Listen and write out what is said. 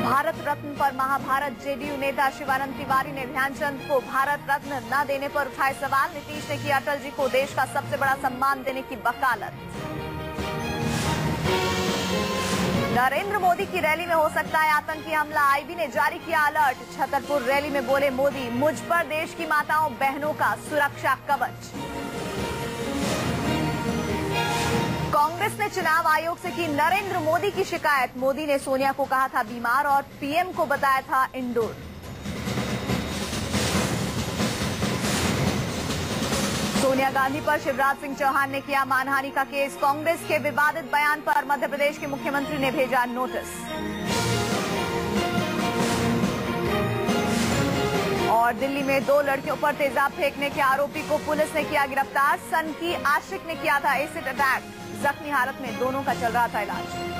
भारत रत्न पर महाभारत। जेडीयू नेता शिवानंद तिवारी ने ध्यानचंद को भारत रत्न न देने पर उठाए सवाल। नीतीश ने की अटल जी को देश का सबसे बड़ा सम्मान देने की वकालत। नरेंद्र मोदी की रैली में हो सकता है आतंकी हमला। आईबी ने जारी किया अलर्ट। छतरपुर रैली में बोले मोदी, मुझ पर देश की माताओं बहनों का सुरक्षा कवच। कांग्रेस ने चुनाव आयोग से की नरेंद्र मोदी की शिकायत। मोदी ने सोनिया को कहा था बीमार और पीएम को बताया था इंडोर। सोनिया गांधी पर शिवराज सिंह चौहान ने किया मानहानि का केस। कांग्रेस के विवादित बयान पर मध्य प्रदेश के मुख्यमंत्री ने भेजा नोटिस। और दिल्ली में 2 लड़कियों पर तेजाब फेंकने के आरोपी को पुलिस ने किया गिरफ्तार। सन की आशिक ने किया था एसिड अटैक। जख्मी हालत में दोनों का चल रहा था इलाज।